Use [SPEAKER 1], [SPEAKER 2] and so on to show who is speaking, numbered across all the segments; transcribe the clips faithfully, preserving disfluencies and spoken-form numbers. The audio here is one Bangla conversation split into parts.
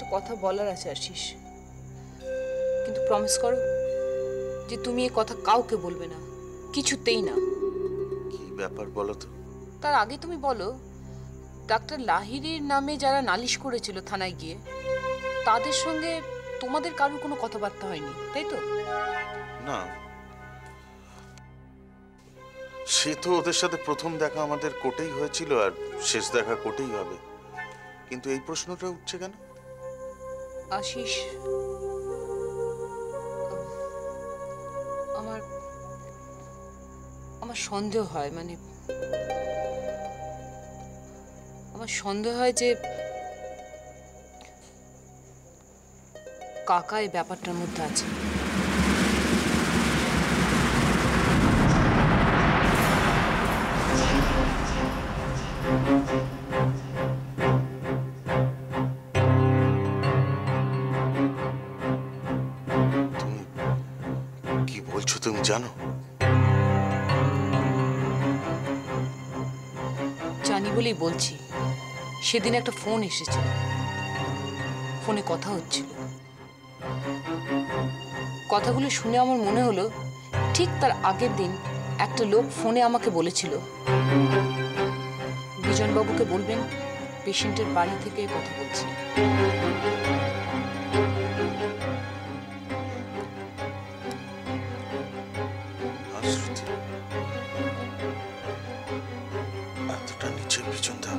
[SPEAKER 1] কথা বলার আছে আশিস, কিন্তু প্রমিস করো যে তুমি এই কথা কাউকে বলবে না, কিছুতেই না।
[SPEAKER 2] কি ব্যাপার বলো তো?
[SPEAKER 1] তার আগে তুমি বলো, ডাক্তার লাহিড়ীর নামে যারা নালিশ করেছিল থানায় গিয়ে, তাদের সঙ্গে তোমাদের কারোর কোনো কথাবার্তা হয়নি, তাই তো?
[SPEAKER 2] না, সে তো ওদের সাথে প্রথম দেখা আমাদের কোর্টেই হয়েছিল, আর শেষ দেখা কোর্টেই হবে। কিন্তু এই প্রশ্নটা উঠছে কেন?
[SPEAKER 1] আশিস, আমার আমার সন্দেহ হয়, মানে আমার সন্দেহ হয় যে কাকা এই ব্যাপারটার মধ্যে আছে।
[SPEAKER 2] তুমি কি বলছো তুমি জানো?
[SPEAKER 1] জানি বলেই বলছি। সেদিন একটা ফোন এসেছিল, ফোনে কথা হচ্ছিল। কথাগুলো শুনে আমার মনে হলো ঠিক তার আগের দিন একটা লোক ফোনে আমাকে বলেছিল, বিজনবাবুকে বলবেন পেশেন্টের বাড়ি থেকে কথা বলছি।
[SPEAKER 2] এতটা নিচে বিজনদা,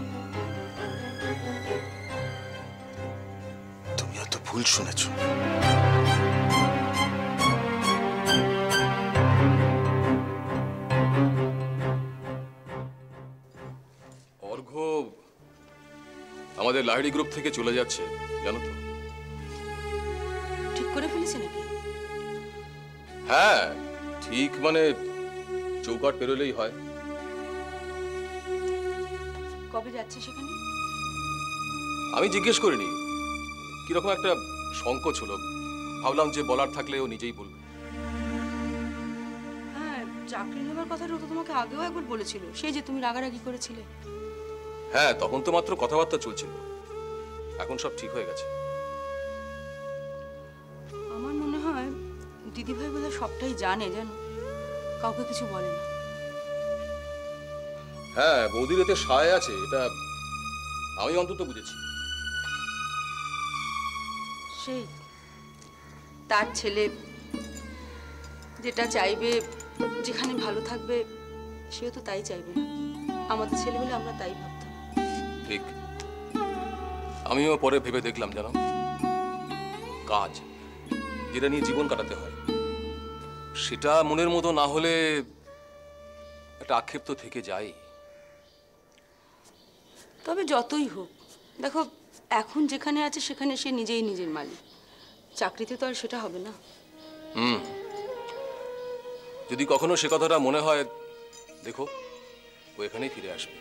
[SPEAKER 2] তুমি হয়তো ভুল শুনেছ।
[SPEAKER 3] অর্ঘ্য আমাদের লাহিড়ী গ্রুপ থেকে চলে যাচ্ছে, জানো তো?
[SPEAKER 1] ঠিক করে ফেলেছে নাকি?
[SPEAKER 3] হ্যাঁ, ঠিক মানে চৌকাট পেরোলেই হয়।
[SPEAKER 1] কবে যাচ্ছে সেখানে?
[SPEAKER 3] আমি জিজ্ঞেস করিনি, কিরকম একটা সংকোচ হলো, ভাবলাম যে বলার থাকলে ও নিজেই বলবে।
[SPEAKER 4] হ্যাঁ, চাকরি নেবার কথাটা তো তোমাকে আগেও একবার বলেছিল, সেই যে তুমি রাগারাগি করেছিলে।
[SPEAKER 3] হ্যাঁ, তখন তো মাত্র কথাবার্তা চলছিল, এখন সব ঠিক হয়ে গেছে।
[SPEAKER 4] আমার মনে হয় দিদিভাই বোধহয় সবটাই জানে, জানো, কাউকে কিছু বলে না।
[SPEAKER 3] হ্যাঁ, বৌদির এতে সায় আছে, এটা আমি অন্তত বুঝেছি।
[SPEAKER 4] সেই তার ছেলে যেটা চাইবে, যেখানে ভালো থাকবে, সেও তো তাই চাইবে। আমাদের ছেলে হলে আমরা তাই ভাবতাম।
[SPEAKER 3] ঠিক, আমিও পরে ভেবে দেখলাম, জানো, কাজ যেটা নিয়ে জীবন কাটাতে হয়, সেটা মনের মতো না হলে একটা আক্ষেপ তো থেকে যায়।
[SPEAKER 4] তবে যতই হোক, দেখো, এখন যেখানে আছে সেখানে সে নিজেই নিজের মালিক। চাকরিতে তো আর সেটা হবে না।
[SPEAKER 3] হুম, যদি কখনো সে কথাটা মনে হয়, দেখো, ও এখানেই ফিরে আসবে।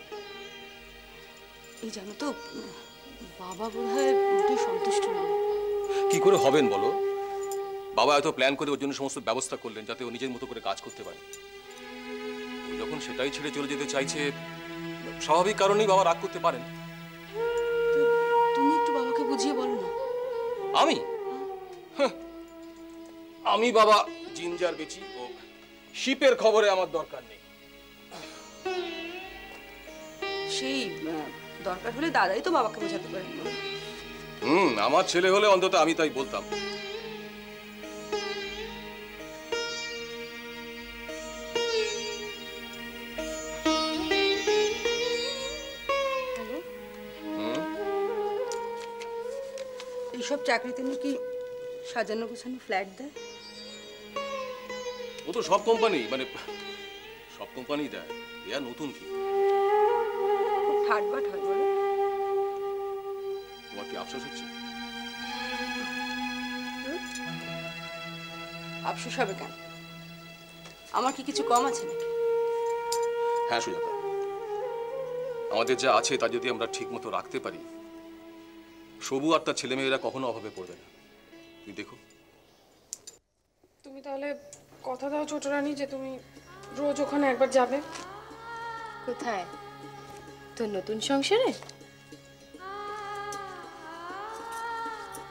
[SPEAKER 4] এই জানো তো, বাবা বোধহয় মোটেই সন্তুষ্ট নয়।
[SPEAKER 3] কি করে হবেন বলো? বাবা এত প্ল্যান করে ওর জন্য সমস্ত ব্যবস্থা করলেন যাতে ও নিজের মতো করে কাজ করতে পারে। ও যখন সেটাই ছেড়ে চলে যেতে চাইছে, স্বাভাবিক কারণেই বাবা রাগ করতে পারেন।
[SPEAKER 4] তুমি একটু বাবাকে বুঝিয়ে বলো না।
[SPEAKER 3] আমি আমি বাবা জিঞ্জার বেচি ও শিপের খবরে আমার দরকার নেই।
[SPEAKER 4] সেই দরকার হলে দাদাই তো বাবাকে বোঝাতে পারেন।
[SPEAKER 3] হুম, আমার ছেলে হলে অন্তত আমি তাই বলতাম।
[SPEAKER 4] এইসব চাকরিতে নাকি সাজানো গোছানো ফ্ল্যাট দেয়?
[SPEAKER 3] ও তো সব কোম্পানি, মানে সব কোম্পানি দেয়, এ আর নতুন কি?
[SPEAKER 4] খুব ঠাটবাট হয় বলে।
[SPEAKER 3] তোমার কি আফসোস হচ্ছে?
[SPEAKER 4] আফসোস হবে কেন? আমার কি কিছু কম আছে নাকি?
[SPEAKER 3] হ্যাঁ সুজাতা, আমাদের যা আছে তা যদি আমরা ঠিক মতো রাখতে পারি, সবু আর তার ছেলেমেয়েরা কখনো অভাবে পড়বে না। তুমি দেখো।
[SPEAKER 5] তুমি তাহলে কথা দাও ছোট রানী যে তুমি রোজ ওখানে একবার যাবে।
[SPEAKER 6] কোথায়? তোর নতুন সংসারে?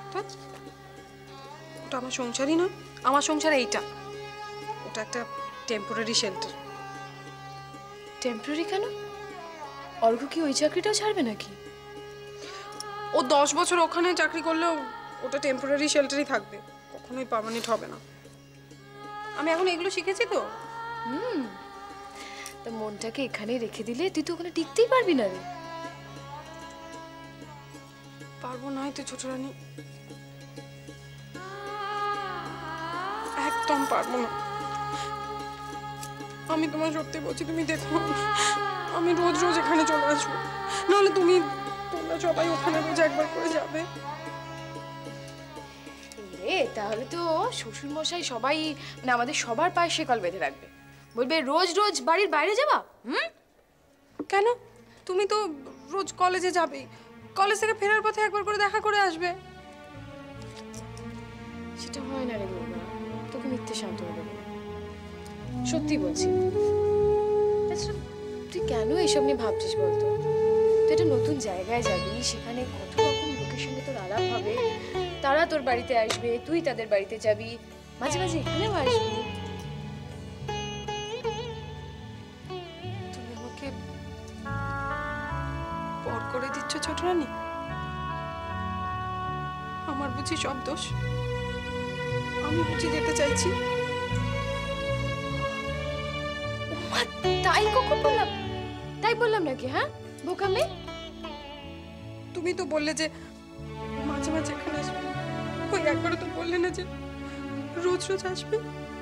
[SPEAKER 5] তা ওটা আমার সংসারই নয়, আমার সংসার এইটা, ওটা একটা টেম্পোরারি শেল্টার।
[SPEAKER 6] টেম্পোরারি কেন? অর্ঘ্য কি ওই চাকরিটাও ছাড়বে নাকি?
[SPEAKER 5] ও দশ বছর ওখানে চাকরি করলেও ওটা টেম্পোরারি শেল্টারই থাকবে, কখনোই পার্মানেন্ট হবে না। আমি এখন এগুলো শিখেছি তো।
[SPEAKER 6] হুম, তা মনটাকে এখানে রেখে দিলে তুই তো ওখানে টিকতেই পারবি না রে।
[SPEAKER 5] পারবো না তো ছোট রানী, একদম পারবো না। আমি তোমার সত্যি বলছি, তুমি দেখো আমি রোজ রোজ এখানে চলে আসবো, নাহলে তুমি তোমরা সবাই ওখানে রোজ একবার করে যাবে।
[SPEAKER 6] এ তাহলে তো শ্বশুর মশাই সবাই মানে আমাদের সবার পায়ে শেকল বেঁধে রাখবে, বলবে রোজ রোজ বাড়ির বাইরে যাবা। হুম,
[SPEAKER 5] কেন? তুমি তো রোজ কলেজে যাবে, কলেজ থেকে ফেরার পথে একবার করে দেখা করে আসবে।
[SPEAKER 6] সেটা হয় না রে বৌমা, তোকে মিথ্যে সান্ত্বনা দেবো না, সত্যি বলছি। আচ্ছা তুই কেন এসব নিয়ে ভাবছিস বলতো? তুই একটা নতুন জায়গায় যাবি, সেখানে কত রকম লোকের সঙ্গে তোর আলাপ হবে, তারা তোর বাড়িতে আসবে, তুই তাদের বাড়িতে যাবি, মাঝে মাঝে এখানেও আসবি।
[SPEAKER 5] তুমি আমাকে পর করে দিচ্ছ ছোট রানী? আমার বুঝি সব দোষ? আমি বুঝি যেতে চাইছি?
[SPEAKER 6] ওমা, তাই কখন বললাম? তাই বললাম নাকি? হ্যাঁ বোকা মেয়ে।
[SPEAKER 5] তুমি তো বললে যে মাঝে মাঝে এখানে আসবে, ওই একবারও তো বললে না যে রোজ রোজ আসবে।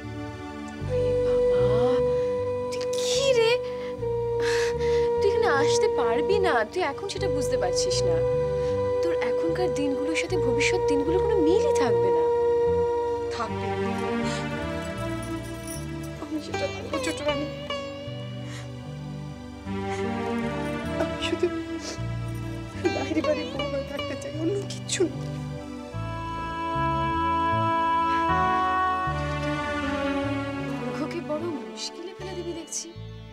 [SPEAKER 6] বাবা তুই কি রে, তুই এখানে আসতে পারবি না, তুই এখন সেটা বুঝতে পারছিস না। তোর এখনকার দিনগুলোর সাথে ভবিষ্যৎ দিনগুলো কোনো মিলই থাকবে না।
[SPEAKER 5] থাকবে, আমি সেটা বলবো ছোট রানী। আমি শুধু বাইরে বাইরে বউ হয়ে থাকতে চাই, অন্য কিচ্ছু না।
[SPEAKER 6] অর্ঘ্যকে বড় মুশকিলে ফেলে দিবি দেখছি।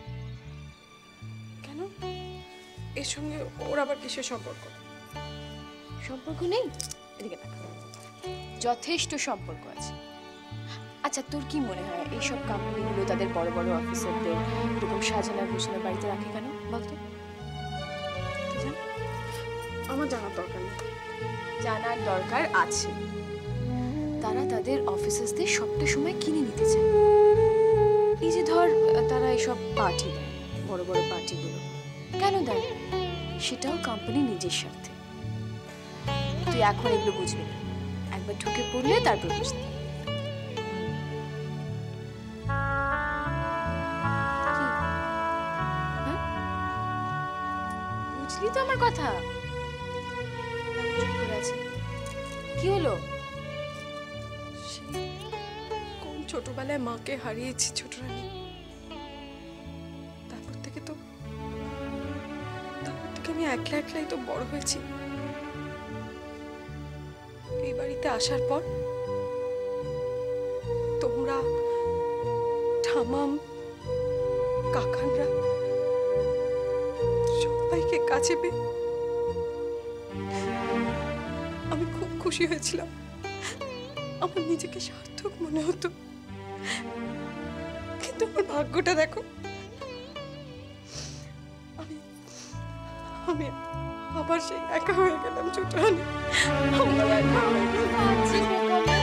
[SPEAKER 5] কেন? এর সঙ্গে ওর আবার কিসের সম্পর্ক?
[SPEAKER 6] সম্পর্ক নেই, এদিকে দেখ, যথেষ্ট সম্পর্ক আছে। আচ্ছা তোর কি মনে হয় এইসব কোম্পানিগুলো তাদের বড় বড় অফিসারদের এরকম সাজানো গোছানো বাড়িতে রাখে কেন বলতো? তুই জান?
[SPEAKER 5] আমার জানার দরকার নেই।
[SPEAKER 6] জানার দরকার আছে। তারা তাদের অফিসার্সদের সবটা সময় কিনে নিতে চায়। এই যে ধর তারা এইসব পার্টি দেয়, বড় বড় পার্টিগুলো কেন দেয়? সেটাও কোম্পানি নিজের স্বার্থে। তুই এখন এগুলো বুঝবি না, একবার ঢুকে পড়লে তারপর বুঝতে। বুঝলি তো আমার কথা? চুপ করে আছে, কি হলো?
[SPEAKER 5] সেই কোন ছোটবেলায় মাকে হারিয়েছি ছোট রানী, তারপর থেকে তো তারপর থেকে আমি একলা একলাই তো বড় হয়েছি। এই বাড়িতে আসার পর তোমরা, ঠামাম, কাকানরা সবাইকে কাছে পেয়ে আমি খুব খুশি হয়েছিলাম। আমার নিজেকে সার্থক মনে হতো, কিন্তু আমার ভাগ্যটা দেখো, আমি আমি আবার সেই একা হয়ে গেলাম ছোট রানী। আবার একা হয়ে গেলাম।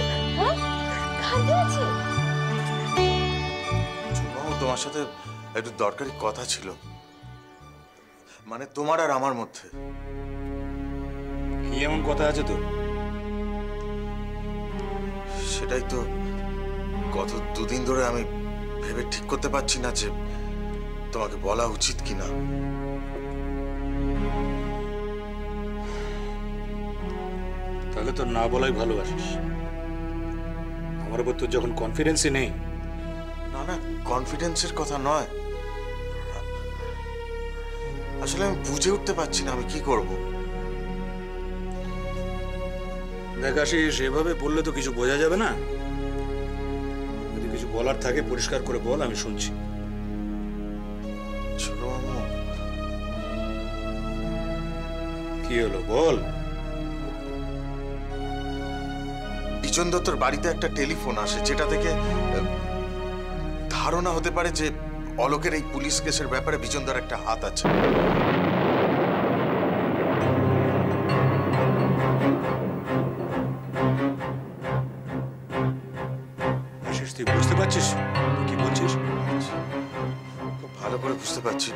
[SPEAKER 2] ছোটবাবু, তোমার সাথে একটু দরকারি কথা ছিল, মানে তোমার আর আমার মধ্যে।
[SPEAKER 7] কি এমন কথা আছে তোর?
[SPEAKER 2] সেটাই তো গত দুদিন ধরে আমি ভেবে ঠিক করতে পারছি না যে তোমাকে বলা উচিত কিনা।
[SPEAKER 7] তাহলে তোর না বলাই ভালোবাসিস। আমার উপর তোর যখন কনফিডেন্সই নেই।
[SPEAKER 2] না না, কনফিডেন্সের কথা নয়, আসলে আমি বুঝে উঠতে পারছি না আমি কি করব।
[SPEAKER 7] দেখ আশিস, এভাবে বললে তো কিছু বোঝা যাবে না। যদি কিছু বলার থাকে পরিষ্কার করে বল, আমি শুনছি।
[SPEAKER 2] ছোট মামু,
[SPEAKER 7] কি হলো বল।
[SPEAKER 2] বিজন দত্তর বাড়িতে একটা টেলিফোন আসে, যেটা থেকে আহ, ধারণা হতে পারে যে অলোকের এই পুলিশ কেসের ব্যাপারে বিজনদার একটা হাত আছে।
[SPEAKER 7] আশিস, তুই বুঝতে পারছিস তুই কি বলছিস?
[SPEAKER 2] খুব ভালো করে বুঝতে পারছি,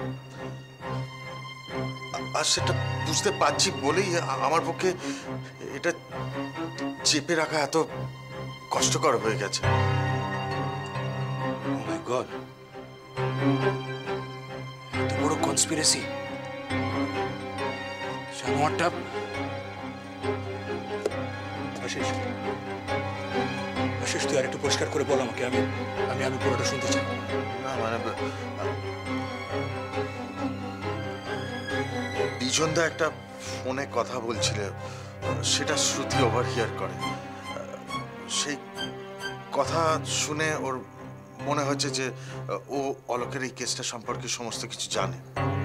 [SPEAKER 2] আ- আর সেটা বুঝতে পারছি বলেই আ- আমার পক্ষে এটা চেপে রাখা এত কষ্টকর হয়ে গেছে।
[SPEAKER 7] ও মাই গড, এত বড় কনস্পিরেসি! জানোয়ারটা! আশিস, আশিস, তুই আর একটু পরিষ্কার করে বল আমাকে, আমি আমি আমি পুরোটা শুনতে চাই।
[SPEAKER 2] না মানে বিজনদা একটা ফোনে কথা বলছিল, সেটা শ্রুতি ওভারহিয়ার করে। সেই কথা শুনে ওর মনে হচ্ছে যে ও অলোকের এই কেসটা সম্পর্কে সমস্ত কিছু জানে।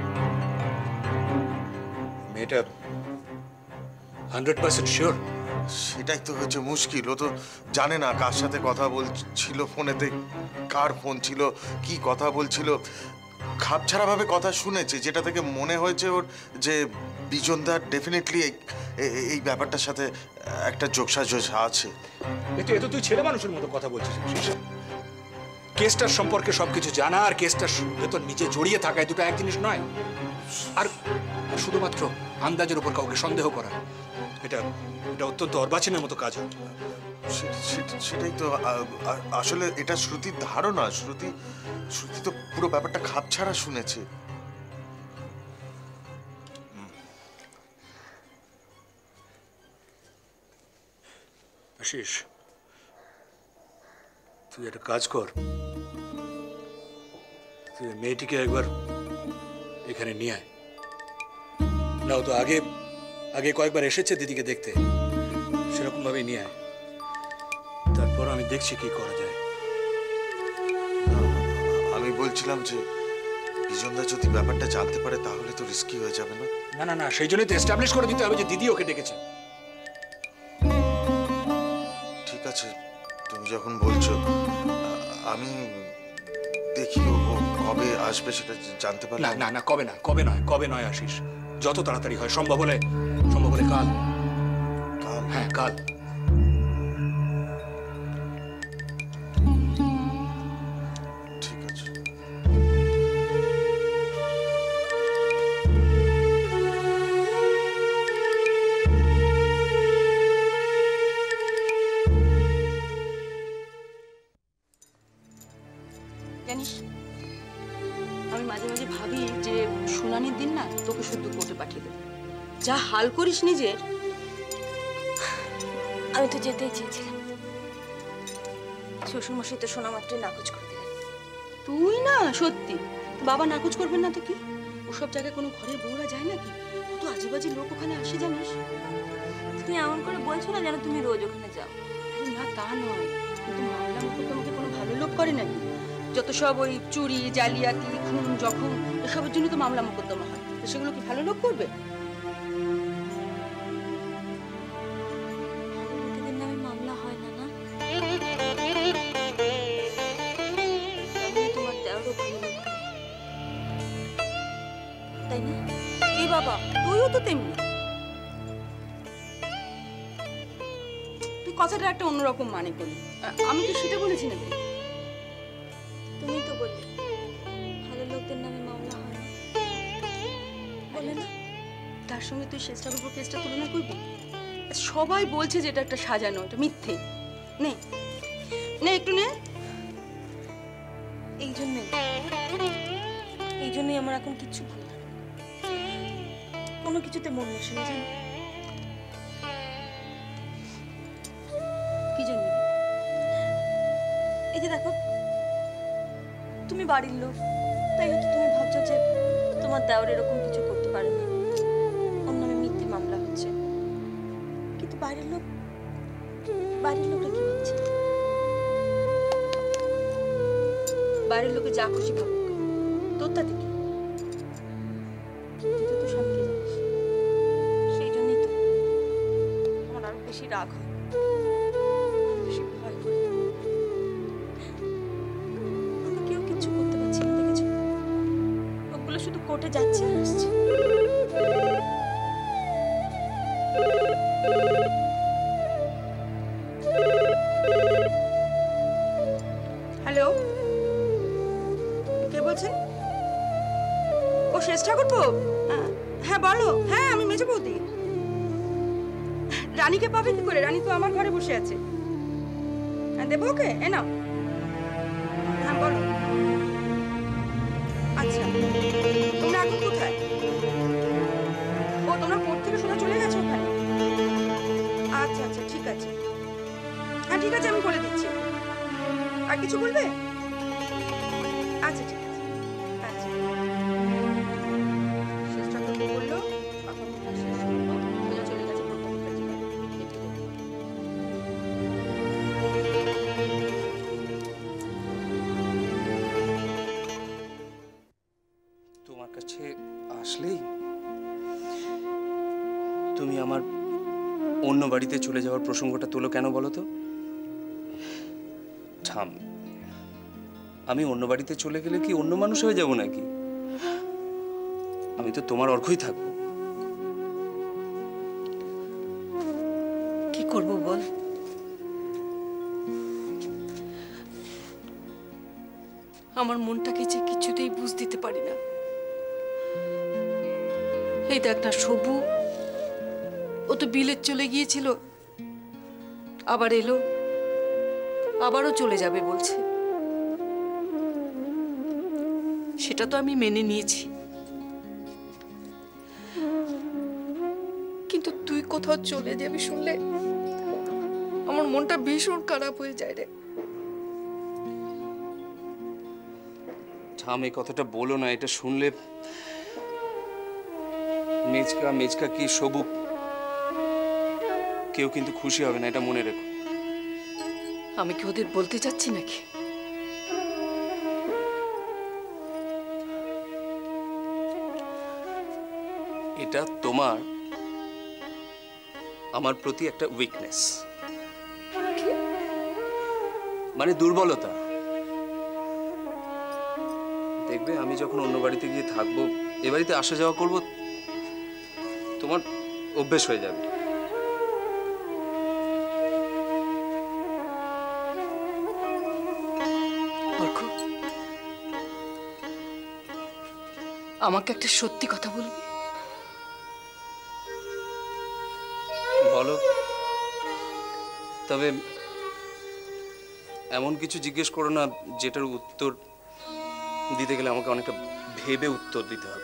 [SPEAKER 7] মেয়েটা হান্ড্রেড পার্সেন্ট শিওর?
[SPEAKER 2] সেটাই তো হচ্ছে মুশকিল। ও তো জানে না কার সাথে কথা বলছিল ফোনেতে, কার ফোন ছিল, কি কথা বলছিল। খাপছাড়া ভাবে কথা শুনেছে, যেটা থেকে মনে হয়েছে ওর যে বিজনদার ডেফিনেটলি এই ব্যাপারটার সাথে একটা যোগসাযোগ আছে।
[SPEAKER 7] এতো এতো তুই ছেলে মানুষের মতো কথা বলছিস। কেসটার সম্পর্কে সবকিছু জানা আর কেসটার ভেতর নিচে জড়িয়ে থাকা, দুটো এক জিনিস নয়। আর শুধুমাত্র আন্দাজের উপর কাউকে সন্দেহ করা, এটা এটা অত্যন্ত অর্বাচীনের মতো কাজ হয়।
[SPEAKER 2] সে- সে- সেটাই তো আ- আ- আসলে এটা শ্রুতির ধারণা। শ্রুতি শ্রুতি তো পুরো ব্যাপারটা খাপছাড়া শুনেছে।
[SPEAKER 7] আশিস, তুই একটা কাজ কর, তুই মেয়েটিকে একবার এখানে নিয়ে আয়। না, ও তো আগে আগে কয়েকবার এসেছে দিদিকে দেখতে, সেরকম ভাবে নিয়ে আয়। তারপর আমি দেখছি কি করা যায়।
[SPEAKER 2] আমি বলছিলাম যে বিজনদা যদি ব্যাপারটা জানতে পারে তাহলে তো রিস্কি হয়ে যাবে না?
[SPEAKER 7] না না না, সেই জন্যই তো এস্টাবলিশ করে দিতে হবে যে দিদি ওকে ডেকেছে।
[SPEAKER 2] ঠিক আছে, তুমি যখন বলছো, আ- আমি দেখি ও ও কবে আসবে সেটা জানতে পারলে।
[SPEAKER 7] না না না, কবে না, কবে নয়, কবে নয় আশিস, যত তাড়াতাড়ি হয়, সম্ভব হলে সম্ভব হলে কাল।
[SPEAKER 2] কাল?
[SPEAKER 7] হ্যাঁ, কাল।
[SPEAKER 2] ঠিক আছে।
[SPEAKER 4] জানিস, আমি মাঝে মাঝে ভাবি যে শুনানির দিন না তোকে শুদ্ধ কোর্টে পাঠিয়ে দেবো। যা হাল করিস নিজের।
[SPEAKER 6] আমি তো যেতেই চেয়েছিলাম, শ্বশুরমশাই তো শোনা মাত্রই নাকচ করে দিলেন।
[SPEAKER 4] তুই না সত্যি, বাবা নাকচ করবেন না তো কি? ওসব জায়গায় কোনো ঘরের বউরা যায় নাকি? কত আজেবাজে লোক ওখানে আসে জানিস।
[SPEAKER 6] তুমি এমন করে বলছো না যেন তুমি রোজ ওখানে যাও।
[SPEAKER 4] আরে না, তা নয়, কিন্তু মামলা মোকদ্দমাকে কোনো ভালো লোক করে নাকি? যত সব ওই চুরি, জালিয়াতি, খুন, জখম, এসবের জন্য তো মামলা মোকদ্দমা হয়। তো সেগুলো কি ভালো লোক করবে?
[SPEAKER 6] লোকেদের নামে মামলা হয় না না? তোমার দেওয়ারও ভালো লোক হয়, তাই না?
[SPEAKER 4] এ বাবা, তুইও তো তেমনি। তুই কথাটা একটা অন্যরকম মানে করলি। আ- আমি তো সেটা বলেছি নাকি?
[SPEAKER 6] তুমি তো বললে ভালো লোকদের নামে মামলা হয় না, বলে না?
[SPEAKER 4] তার সঙ্গে তুই শেষটার উপর কেসটা তুলনা করবি? সবাই বলছে যে এটা একটা সাজানো, এটা মিথ্যে। নে নে একটু নে।
[SPEAKER 6] এই জন্যই এই জন্যই আমার এখন কিচ্ছু ভালো লাগে না, কোনো কিছুতে মন বসে না জানো।
[SPEAKER 4] কি জানি?
[SPEAKER 6] এই যে দেখো, তুমি বাড়ির লোক, তাই হয়তো তুমি ভাবছো যে তোমার দেওর এরকম কিছু করতে পারে না, ওর নামে মিথ্যে মামলা হচ্ছে। কিন্তু বাড়ির লোক বাড়ির লোকরা কি ভাবছে?
[SPEAKER 4] বাড়ির লোকে যা খুশি ভাবুক, তোর তাতে কি?
[SPEAKER 6] তুই তো তোর স্বামীকে জানিস, সেই জন্যই তো আমার আরো বেশি রাগ হয়। যাচ্ছি আসছি।
[SPEAKER 4] হ্যালো, কে বলছেন? ও শেষ ঠাকুরপো? হ্যাঁ বলো। হ্যাঁ আমি মেজো বৌদি। রানীকে পাবে কি করে? রানী তো আমার ঘরে বসে আছে। হ্যাঁ দেবো ওকে, এ নাও। হ্যাঁ বলো। আচ্ছা তোমরা এখন কোথায়? ও তোমরা কোর্ট থেকে সোজা চলে গেছো ওখানে? আচ্ছা আচ্ছা ঠিক আছে। হ্যাঁ ঠিক আছে আমি বলে দিচ্ছি। আর কিছু বলবে? আচ্ছা ঠিক আছে। আচ্ছা শেষ ঠাকুরপো বললো এখন তোমরা শেষ করবো, সোজা চলে গেছে কোর্ট থেকে।
[SPEAKER 8] তোমার কাছে আসলেই তুমি আমার অন্য বাড়িতে চলে যাওয়ার প্রসঙ্গটা তোলো কেন বলো তো? থাম, আমি অন্য বাড়িতে চলে গেলে কি অন্য মানুষ হয়ে যাব নাকি? আমি তো তোমার অর্ঘই থাকবো।
[SPEAKER 4] কি করব বল? আমার মনটাকে যে কিছুতেই বুঝ দিতে পারি না। এই দেখ না, সবু ও তো বিলেত চলে গিয়েছিল, আবার এলো, আবারও চলে যাবে বলছে। সেটা তো আমি মেনে নিয়েছি, কিন্তু তুই কোথাও চলে যাবি শুনলে আমার মনটা ভীষণ খারাপ হয়ে যায় রে।
[SPEAKER 8] থাম, এই কথাটা বলো না। এটা শুনলে মেজকা মেজকা কি সবু কেউ কিন্তু খুশি হবে না, এটা মনে রেখো।
[SPEAKER 4] আমি কি ওদের বলতে চাচ্ছি নাকি?
[SPEAKER 8] এটা তোমার আমার প্রতি একটা উইকনেস, মানে দুর্বলতা। দেখবে আমি যখন অন্য বাড়িতে গিয়ে থাকবো, এ বাড়িতে আসা যাওয়া করবো, তোমার অভ্যেস হয়ে যাবে।
[SPEAKER 4] আমাকে একটা সত্যি কথা বলবি?
[SPEAKER 8] বলো, তবে এমন কিছু জিজ্ঞেস করো না যেটার উত্তর দিতে গেলে আমাকে অনেকটা ভেবে উত্তর দিতে হবে।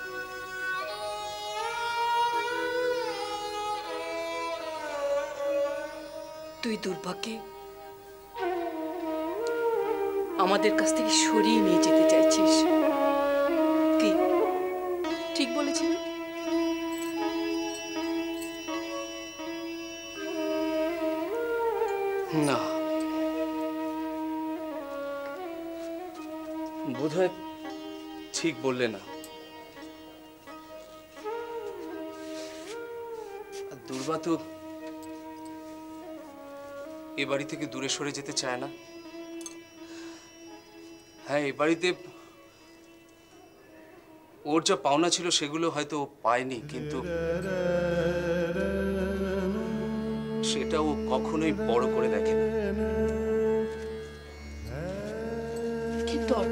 [SPEAKER 4] তুই দুর্ভাগ্যে আমাদের কাছ থেকে সরিয়ে নিয়ে যেতে চাইছিস, কি ঠিক বলেছি না?
[SPEAKER 8] না, বোধহয় ঠিক বললে না। দুর্বা তো এ বাড়ি থেকে দূরে সরে যেতে চায় না। হ্যাঁ, এ বাড়িতে ওর যা পাওনা ছিল সেগুলো হয়তো ও পায়নি, কিন্তু সেটা ও কখনোই বড় করে দেখে না।
[SPEAKER 4] কিন্তু অর্ঘ,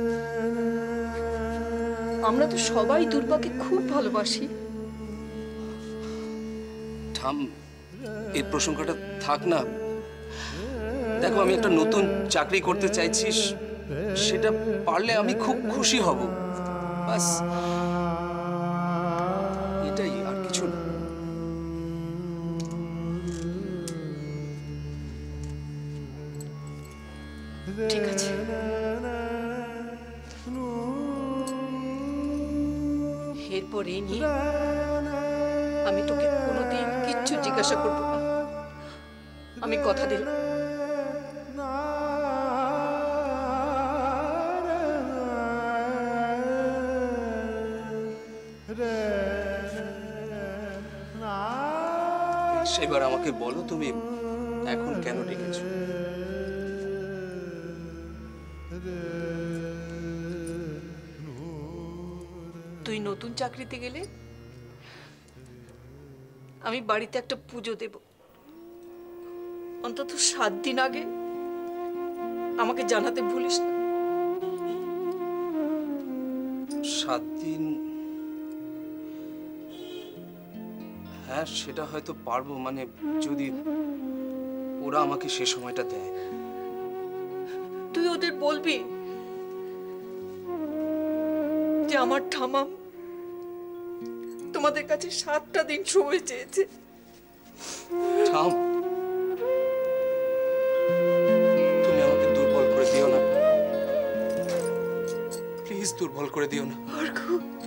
[SPEAKER 4] আমরা তো সবাই দুর্বাকে খুব ভালোবাসি।
[SPEAKER 8] থাম, এই প্রসঙ্গটা থাক না। দেখো, আমি একটা নতুন চাকরি করতে চাইছি, সেটা পারলে আমি খুব খুশি হব, বাস এটাই, আর কিছু না।
[SPEAKER 4] ঠিক আছে, এরপর এই নিয়ে আমি তোকে কোনোদিন কিচ্ছু জিজ্ঞাসা করবো না, আমি কথা দিলাম।
[SPEAKER 8] সেবার আমাকে বলো, তুমি এখন কেন ডেকেছো?
[SPEAKER 4] নতুন চাকরিতে গেলে আমি বাড়িতে একটা পুজো দেব। অন্তত সাত দিন আগে আমাকে জানাতে ভুলিস না।
[SPEAKER 8] সাত দিন? হ্যাঁ, সেটা হয়তো পারবো, মানে যদি ওরা আমাকে সে সময়টা দেয়।
[SPEAKER 4] তুই ওদের বলবি যে আমার ঠামাম তোমাদের কাছে সাতটা দিন সময় চেয়েছে।
[SPEAKER 8] ঠাম, তুমি আমাকে দুর্বল করে দিও না, প্লিজ দুর্বল করে দিও না।
[SPEAKER 4] অর্ঘ,